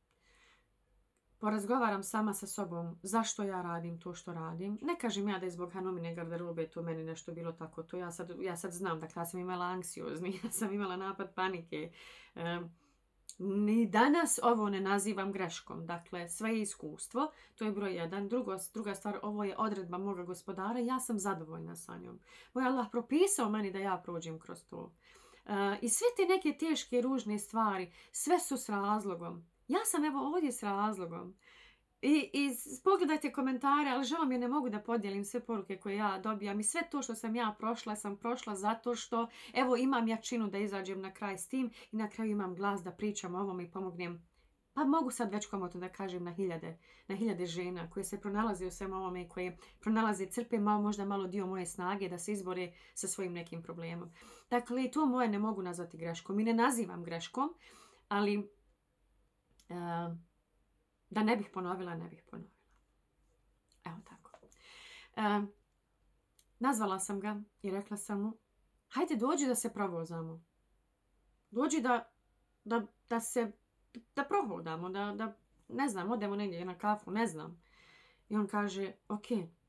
porazgovaram sama sa sobom zašto ja radim to što radim. Ne kažem ja da je zbog Hanumine garderobe to meni nešto bilo tako. To ja sad, ja sad znam, dakle ja sam imala anksiozni, ja sam imala napad panike. Um, Ni danas ovo ne nazivam greškom. Dakle, sve je iskustvo. To je broj jedan. Drugo, druga stvar, ovo je odredba moga gospodara. Ja sam zadovoljna sa njom. Moj Allah propisao meni da ja prođem kroz to. Uh, I sve te neke teške, ružne stvari, sve su s razlogom. Ja sam evo ovdje s razlogom. I, i pogledajte komentare, ali žao mi je, ne mogu da podijelim sve poruke koje ja dobijam. I sve to što sam ja prošla, sam prošla zato što evo imam jačinu da izađem na kraj s tim i na kraju imam glas da pričam o ovom i pomognem. Pa mogu sad već komotno da kažem na hiljade, na hiljade žena koje se pronalaze u svemu ovome i koje pronalaze, crpe malo, možda malo dio moje snage da se izbore sa svojim nekim problemom. Dakle, to moje ne mogu nazvati greškom i ne nazivam greškom, ali uh, da ne bih ponovila, ne bih ponovila. Evo tako. Uh, nazvala sam ga i rekla sam mu, hajde dođi da se provozamo. dođi da, da, da se, da prohodamo, da, da, ne znam, odemo negdje na kafu, ne znam. I on kaže, ok.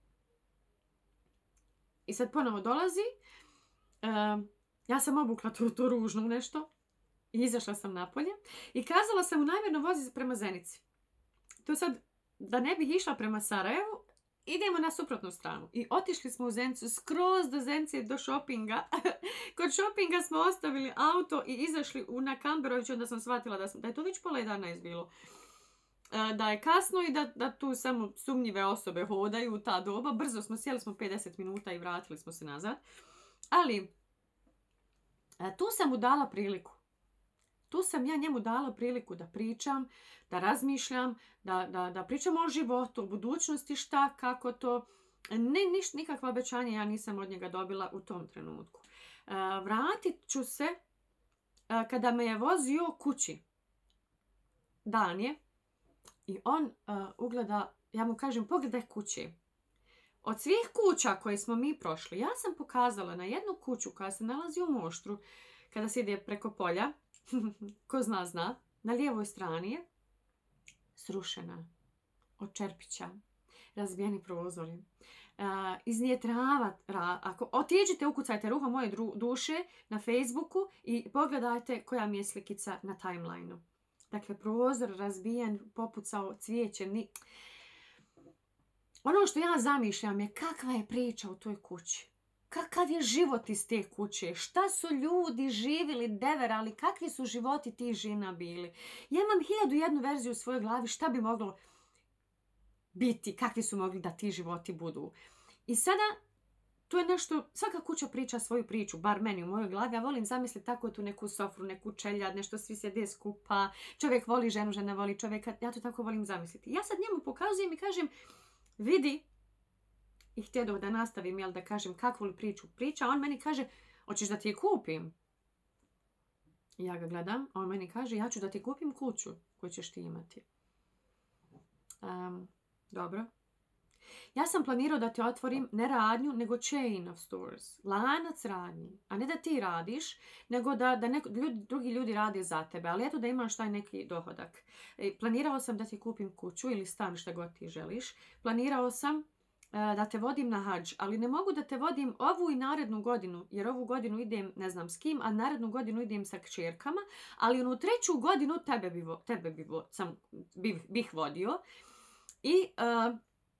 I sad ponovo dolazi, uh, ja sam obukla to, to ružno nešto i izašla sam napolje i kazala sam mu namjerno vozi prema Zenici. To sad, da ne bih išla prema Sarajevu, idemo na suprotnu stranu. I otišli smo u Zenicu, skroz do Zenice, do šopinga. Kod šopinga smo ostavili auto i izašli na Kamberoviću, onda sam shvatila da, sam, da je to već pola jedanaest bilo. Da je kasno i da, da tu samo sumnjive osobe hodaju u ta doba. Brzo smo, sjeli smo pedeset minuta i vratili smo se nazad. Ali, tu sam mu dala priliku. Tu sam ja njemu dala priliku da pričam, da razmišljam, da, da, da pričam o životu, o budućnosti, šta, kako to. Ne, niš, nikakva obećanja ja nisam od njega dobila u tom trenutku. Uh, vratit ću se uh, kada me je vozio kući. Dan je. I on uh, ugleda, ja mu kažem, pogledaj kuće. Od svih kuća koje smo mi prošli, ja sam pokazala na jednu kuću koja se nalazi u Moštru, kada se ide preko polja, ko zna, zna, na lijevoj strani je srušena od čerpića, razbijeni prozori. Uh, iz nje trava, ra, ako otiđite, ukucajte Ruho moje dru, duše na Facebooku i pogledajte koja mi je slikica na timelineu. Dakle, prozor razbijen, popucao, cvijeće. Ni... Ono što ja zamišljam je kakva je priča u toj kući. Kakav je život iz te kuće? Šta su ljudi živjeli, deverali? Kakvi su životi tih žena bili? Ja imam hiljadu jednu verziju u svojoj glavi šta bi moglo biti, kakvi su mogli da ti životi budu. I sada, to je nešto, svaka kuća priča svoju priču, bar meni u mojoj glavi. Ja volim zamisliti tako tu neku sofru, neku čeljad, nešto svi sjede skupa. Čovjek voli ženu, žena voli čovjeka. Ja to tako volim zamisliti. Ja sad njemu pokazujem i kažem, vidi, i htjedo da nastavim, jel, da kažem kakvu li priču priča. On meni kaže, hoćeš da ti je kupim? Ja ga gledam, a on meni kaže, ja ću da ti kupim kuću koju ćeš ti imati. Um, dobro. Ja sam planirao da ti otvorim ne radnju, nego chain of stores. Lanac radnji. A ne da ti radiš, nego da, da neko, ljudi, drugi ljudi rade za tebe. Ali eto da imaš taj neki dohodak. E, planirao sam da ti kupim kuću ili stan, šta god ti želiš. Planirao sam da te vodim na hadž, ali ne mogu da te vodim ovu i narednu godinu, jer ovu godinu idem ne znam s kim, a narednu godinu idem sa kćerkama, ali onu treću godinu tebe, bi, tebe bi, sam, bih, bih vodio. I uh,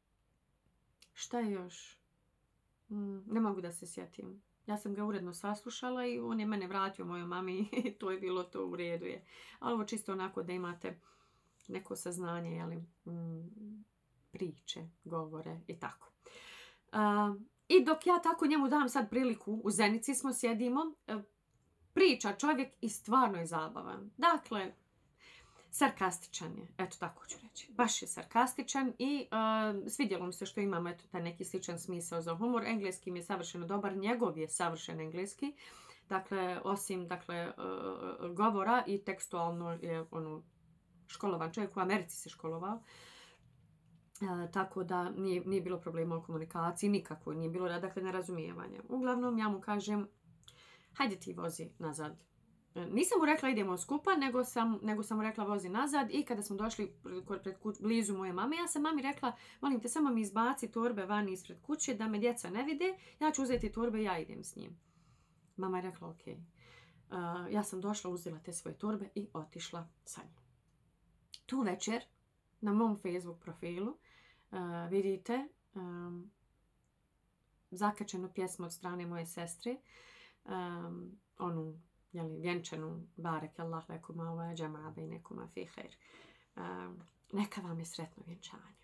šta je još? Mm, ne mogu da se sjetim. Ja sam ga uredno saslušala i on je mene vratio mojoj mami i to je bilo to, u redu je. Ali ovo čisto onako da imate neko saznanje, jeli, mm, priče, govore i tako. Uh, I dok ja tako njemu dam sad priliku, u Zenici smo, sjedimo, uh, priča čovjek i stvarno je zabavan. Dakle, sarkastičan je, eto tako ću reći. Baš je sarkastičan i uh, svidjelo mi se što imamo eto taj neki sličan smisao za humor. Engleski mi je savršeno dobar, njegov je savršen engleski. Dakle, osim dakle, uh, govora i tekstualno je ono, školovan čovjek, u Americi se školovao. E, tako da nije, nije bilo problema u komunikaciji, nikako nije bilo dakle nerazumijevanja. Uglavnom ja mu kažem, hajde ti vozi nazad. E, nisam mu rekla idemo skupa, nego sam, nego sam mu rekla vozi nazad i kada smo došli pred, pred kuć, blizu moje mame, ja sam mami rekla, molim te samo mi izbaci torbe van ispred kuće da me djeca ne vide, ja ću uzeti torbe i ja idem s njim. Mama je rekla ok. E, ja sam došla, uzela te svoje torbe i otišla sa njim. Tu večer na mom Facebook profilu Uh, vidite um, zakačenu pjesmu od strane moje sestre, um, onu jeli, vjenčanu barek Allah lekuma ova džamabe i nekuma fiher. Um, neka vam je sretno vjenčanje.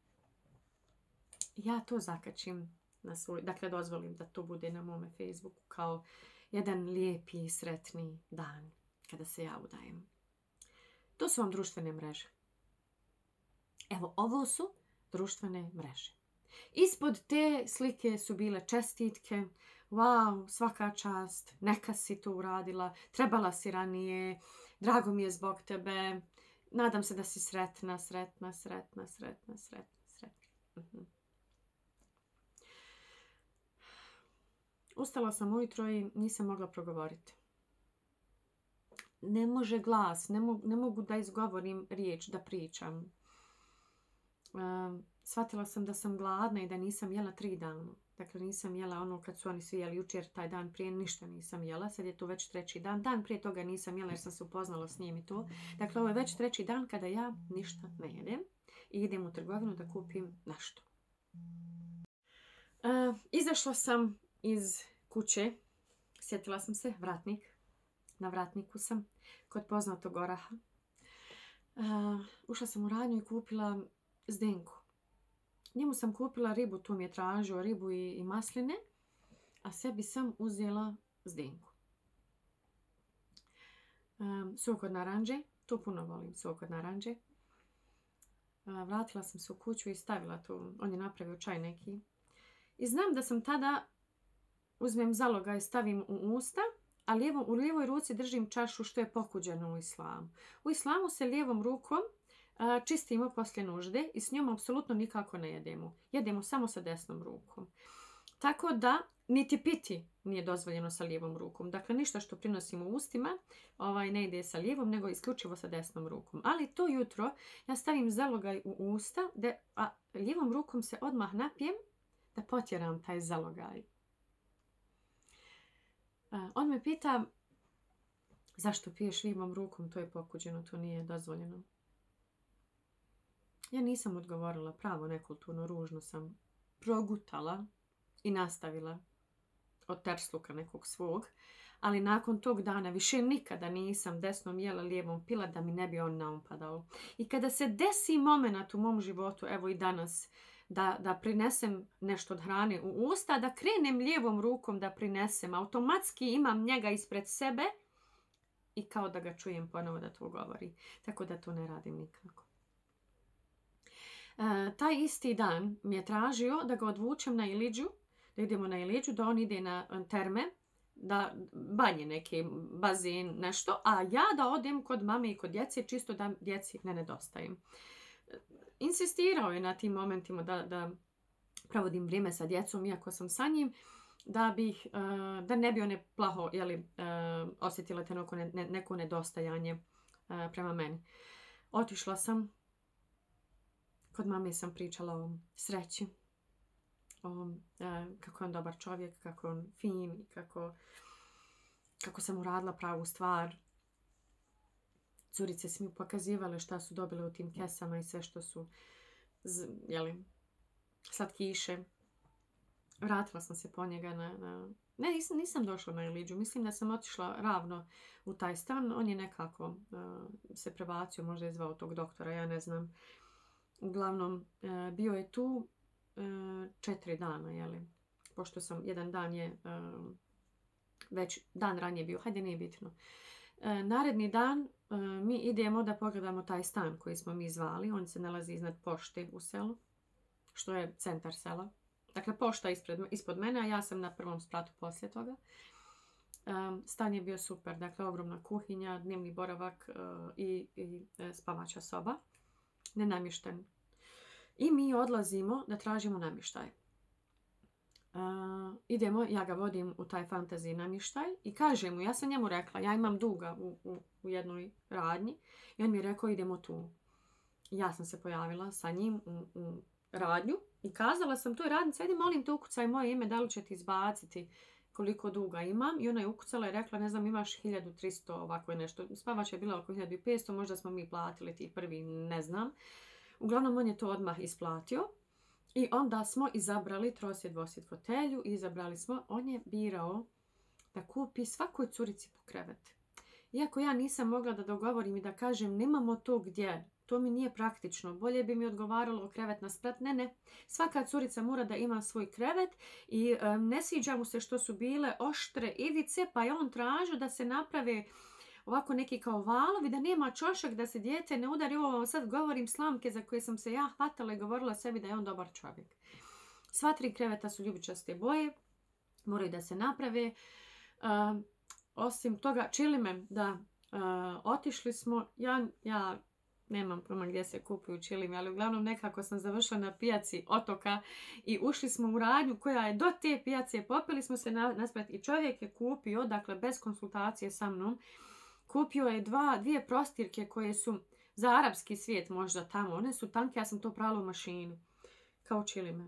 Ja to zakačim na svoj, dakle dozvolim da to bude na mome Facebooku kao jedan lijepi i sretni dan kada se ja udajem. To su vam društvene mreže. Evo, ovo su društvene mreže. Ispod te slike su bile čestitke. Wow, svaka čast, neka si to uradila, trebala si ranije, drago mi je zbog tebe, nadam se da si sretna, sretna, sretna, sretna, sretna, sretna. Uh-huh. Ustala sam ujutro i nisam mogla progovoriti. ne može glas, ne, mo ne mogu da izgovorim riječ, da pričam. Uh, shvatila sam da sam gladna i da nisam jela tri dana. Dakle, nisam jela ono kad su oni svi jeli jučer, taj dan prije ništa nisam jela. Sad je to već treći dan. Dan prije toga nisam jela jer sam se upoznala s njim i to. Dakle, ovo je već treći dan kada ja ništa ne jedem i idem u trgovinu da kupim nešto. Uh, izašla sam iz kuće, sjetila sam se, vratnik. Na vratniku sam, kod poznatog oraha. Uh, ušla sam u radnju i kupila Zdenku. Njemu sam kupila ribu, tu mi je tražio ribu i, i masline, a sebi sam uzela Zdenku. Um, sok od naranđe, to puno volim, sok od naranđe. Uh, vratila sam se u kuću i stavila tu, on je napravio čaj neki. I znam da sam tada, uzmem zaloga i stavim u usta, a lijevo, u lijevoj ruci držim čašu što je pokuđeno u islamu. U islamu se lijevom rukom a, čistimo poslije nužde i s njom apsolutno nikako ne jedemo. Jedemo samo sa desnom rukom. Tako da niti piti nije dozvoljeno sa lijevom rukom. Dakle, ništa što prinosimo u ustima ovaj, ne ide sa lijevom, nego isključivo sa desnom rukom. Ali to jutro ja stavim zalogaj u usta, de, a lijevom rukom se odmah napijem da potjeram taj zalogaj. Uh, on me pita zašto piješ lijevom rukom, to je pokuđeno, to nije dozvoljeno. Ja nisam odgovorila pravo, nekulturno, ružno sam progutala i nastavila od tersluka nekog svog, ali nakon tog dana više nikada nisam desnom jela, lijevom pila da mi ne bi on naumpadao. I kada se desi moment u mom životu, evo i danas, Da, da prinesem nešto od hrane u usta, da krenem lijevom rukom da prinesem. Automatski imam njega ispred sebe i kao da ga čujem ponovo da to govori. Tako da to ne radim nikako. E, taj isti dan mi je tražio da ga odvučem na Iliđu, da idemo na Iliđu, da on ide na terme, da banje neke, bazen, nešto, a ja da odem kod mame i kod djece, čisto da djeci ne nedostajem. Insistirao je na tim momentima da, da provodim vrijeme sa djecom, iako sam sa njim, da, bih, uh, da ne bi one plaho jeli, uh, osjetile te neko, ne, neko nedostajanje uh, prema meni. Otišla sam, kod mame sam pričala o sreći, o uh, kako je on dobar čovjek, kako je on fin, kako, kako sam uradila pravu stvar. Curice su mi pokazivale šta su dobile u tim kesama i sve što su jeli, slatkiše. Vratila sam se po njega na... na... Ne, nisam, nisam došla na Iliđu. Mislim da sam otišla ravno u taj stan. On je nekako uh, se prebacio, možda je zvao tog doktora, ja ne znam. Uglavnom, uh, bio je tu uh, četiri dana, jeli. Pošto sam jedan dan je uh, već dan ranije bio. Hajde, nije bitno. Uh, naredni dan mi idemo da pogledamo taj stan koji smo mi zvali. On se nalazi iznad pošte u selu, što je centar sela. Dakle, pošta ispred, ispod mene, a ja sam na prvom spratu poslije toga. Um, stan je bio super. Dakle, ogromna kuhinja, dnevni boravak uh, i, i spavača soba. Nenamješten. I mi odlazimo da tražimo namještaj. Uh, idemo, ja ga vodim u taj fantasy namještaj i kažem mu, ja sam njemu rekla, ja imam duga u, u, u jednoj radnji i on mi je rekao idemo tu. Ja sam se pojavila sa njim u, u radnju i kazala sam toj radnici, ajde molim te ukucaj moje ime, da li će ti izbaciti koliko duga imam. I ona je ukucala i rekla, ne znam, imaš hiljadu tristo, ovako je nešto. Spavača je bila oko hiljadu petsto, možda smo mi platili ti prvi, ne znam. Uglavnom on je to odmah isplatio. I onda smo izabrali trosjed, dvosjed fotelju i izabrali smo, on je birao da kupi svakoj curici po krevet. Iako ja nisam mogla da dogovorim i da kažem nemamo to gdje, to mi nije praktično, bolje bi mi odgovaralo krevet na sprat. Ne, ne, svaka curica mora da ima svoj krevet i um, ne sviđa mu se što su bile oštre ivice, pa je on tražio da se naprave ovako neki kao valovi, da nema čošak, da se dijete ne udari. Ovo vam sad govorim slamke za koje sam se ja hvatala i govorila sebi da je on dobar čovjek. Sva tri kreveta su ljubičaste boje, moraju da se naprave. Uh, osim toga, čili me da uh, otišli smo, ja, ja nemam pojma gdje se kupuju čilimi, ali uglavnom nekako sam završila na pijaci otoka i ušli smo u radnju koja je do te pijace, popili smo se na, naspred i čovjek je kupio, dakle bez konsultacije sa mnom, Kupio je dva, dvije prostirke koje su za arapski svijet možda tamo. One su tanke, ja sam to prala u mašini. Kao čilime.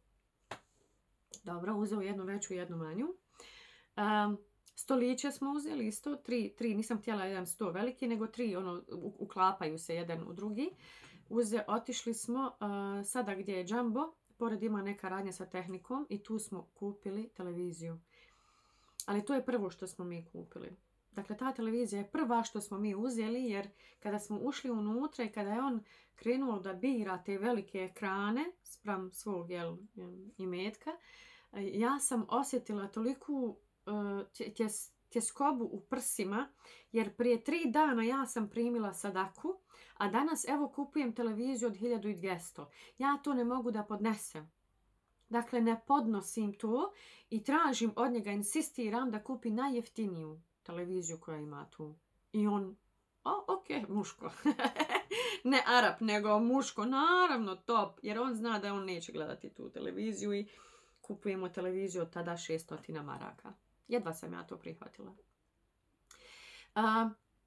Dobro, uzeo jednu veću i jednu manju. Um, stoliće smo uzeli isto. Tri, tri, nisam htjela jedan sto veliki, nego tri, ono, uklapaju se jedan u drugi. Uze, otišli smo uh, sada gdje je Jumbo. Pored ima neka radnja sa tehnikom i tu smo kupili televiziju. Ali to je prvo što smo mi kupili. Dakle, ta televizija je prva što smo mi uzeli, jer kada smo ušli unutra i kada je on krenuo da bira te velike ekrane spram svog jel, imetka, ja sam osjetila toliku uh, tjes, tjeskobu u prsima, jer prije tri dana ja sam primila sadaku, a danas evo kupujem televiziju od hiljadu dvjesto. Ja to ne mogu da podnesem. Dakle, ne podnosim to i tražim od njega, insistiram da kupi najjeftiniju televiziju koja ima tu. I on, o, ok, muško. Ne Arap, nego muško, naravno top. Jer on zna da on neće gledati tu televiziju i kupujemo televiziju od tada šesto maraka. Jedva sam ja to prihvatila. A,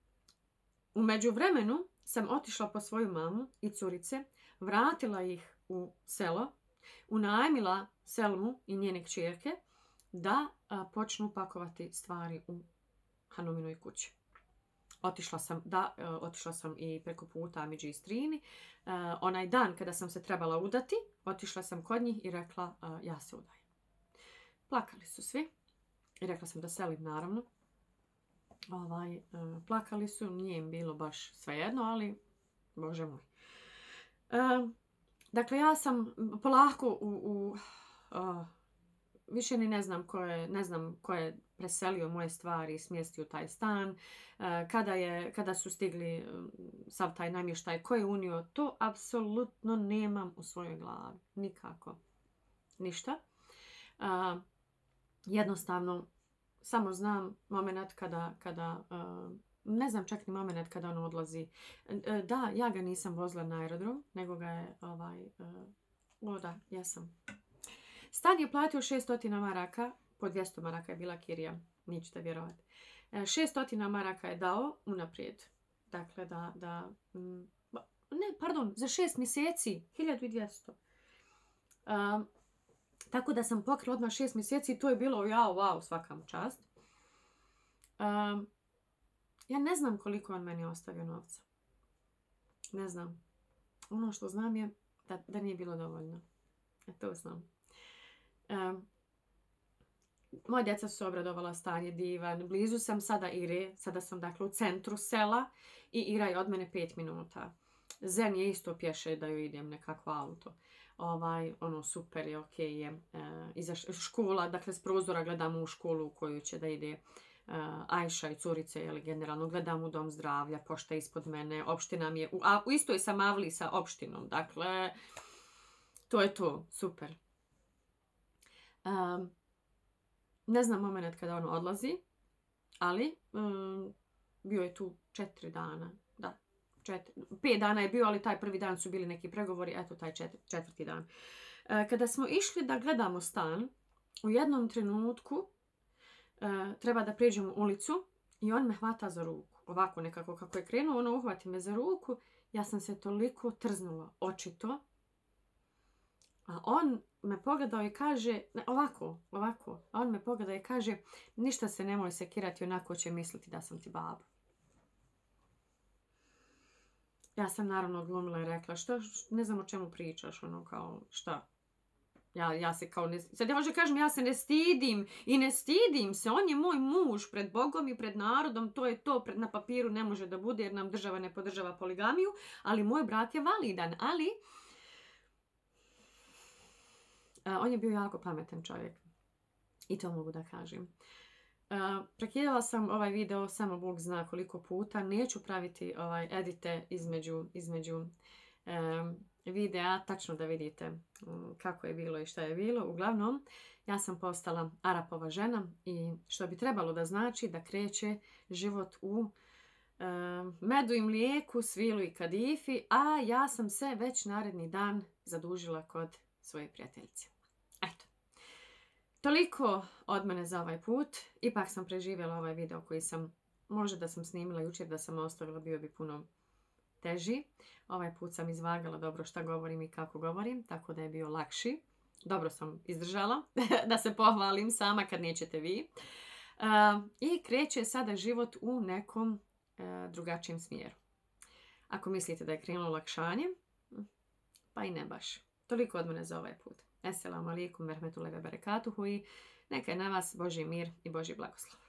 u međuvremenu sam otišla po svoju mamu i curice, vratila ih u selo, unajmila Selmu i njene kćerke da a, počnu pakovati stvari u Hanuminoj kući. Otišla sam, da, a, otišla sam i preko puta Amidži i Strini. A, onaj dan kada sam se trebala udati, otišla sam kod njih i rekla a, ja se udajem. Plakali su svi i rekla sam da selim naravno. Ovaj, a, plakali su, nije im bilo baš svejedno, ali Bože moj. A, Dakle, ja sam polako u, u uh, više ni ne znam ko je, ne znam ko je preselio moje stvari i smjestio u taj stan. Uh, kada, je, kada su stigli um, sav taj namještaj, ko je unio, to apsolutno nemam u svojoj glavi. Nikako. Ništa. Uh, jednostavno, samo znam moment kada, kada uh, ne znam čak ni moment kada on odlazi. Da, ja ga nisam vozila na aerodrom, nego ga je ovaj... O da, ja sam. Stan je platio šesto maraka, po dvjesto maraka je bila kirija, nećete vjerovati. šesto maraka je dao unaprijed. Dakle, da... da ne, pardon, za šest mjeseci, hiljadu dvjesto. Um, tako da sam pokrila odmah šest mjeseci i to je bilo, jao, wow, svaka mu čast. Um, Ja ne znam koliko on meni ostavio novca. Ne znam. Ono što znam je da, da nije bilo dovoljno. E to znam. Um, moja djeca su obradovala, stan je divan. Blizu sam sada Ire. Sada sam dakle u centru sela. I Ira je od mene pet minuta. Zen je isto pješe da joj idem nekakvo auto. Ovaj, ono super je, ok je. Uh, iza škola, dakle s prozora gledamo u školu u koju će da ide Uh, Ajša i curice, jeli, generalno gledam u dom zdravlja, pošta ispod mene, opština mi je, u, a u istoj sam avli sa opštinom, dakle, to je to, super. Um, ne znam moment kada on odlazi, ali um, bio je tu četiri dana, da, četiri, pet dana je bio, ali taj prvi dan su bili neki pregovori, eto taj četiri, četvrti dan. Uh, kada smo išli da gledamo stan, u jednom trenutku Uh, treba da pređemo ulicu i on me hvata za ruku. Ovako nekako kako je krenuo, ono uhvati me za ruku. Ja sam se toliko trznula, očito. A on me pogledao i kaže, ne, ovako, ovako. A on me pogledao i kaže, ništa se nemoj sekirati, onako će misliti da sam ti baba. Ja sam naravno odglumila i rekla, što, ne znam o čemu pričaš, ono kao, šta? Ja, ja se kao ne... Sad ja možda kažem, ja se ne stidim i ne stidim se. On je moj muž pred Bogom i pred narodom. To je to. Pred, na papiru ne može da bude jer nam država ne podržava poligamiju. Ali moj brak je validan. Ali a, on je bio jako pametan čovjek. I to mogu da kažem. A, prekidala sam ovaj video, samo Bog zna koliko puta. Neću praviti ovaj edite između... između um, videa, tačno da vidite kako je bilo i šta je bilo. Uglavnom, ja sam postala Arapova žena i što bi trebalo da znači da kreće život u e, medu i mlijeku, svilu i kadifi, a ja sam se već naredni dan zadužila kod svoje prijateljice. Eto. Toliko od mene za ovaj put. Ipak sam preživjela ovaj video koji sam Može da sam snimila jučer, da sam ostavila, bio bi puno teži. Ovaj put sam izvagala dobro šta govorim i kako govorim, tako da je bio lakši. Dobro sam izdržala, da se pohvalim sama kad nećete vi. Uh, I kreće sada život u nekom uh, drugačijem smjeru. Ako mislite da je krenulo olakšanje, pa i ne baš. Toliko od mene za ovaj put. Esselamu alaikum, verhmetullahi ve berekatuhu i neka je na vas Božji mir i Božji blagoslov.